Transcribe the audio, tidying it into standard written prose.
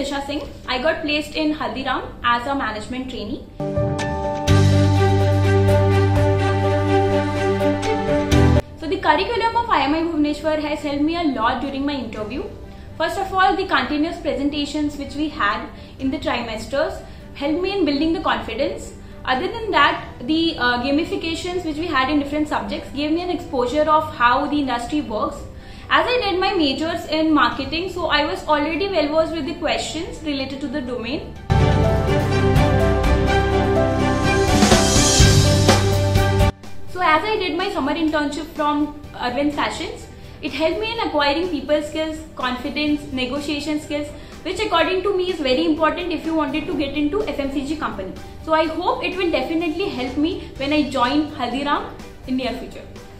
Disha Singh. I got placed in Haldiram as a management trainee. So the curriculum of IMI Bhubaneswar has helped me a lot during my interview. First of all, the continuous presentations which we had in the trimesters helped me in building the confidence. Other than that, the gamifications which we had in different subjects gave me an exposure of how the industry works. As I did my majors in marketing, so I was already well versed with the questions related to the domain. So as I did my summer internship from Arvind Fashions, it helped me in acquiring people skills, confidence, negotiation skills, which according to me is very important if you wanted to get into FMCG company. So I hope it will definitely help me when I join Haldiram in near future.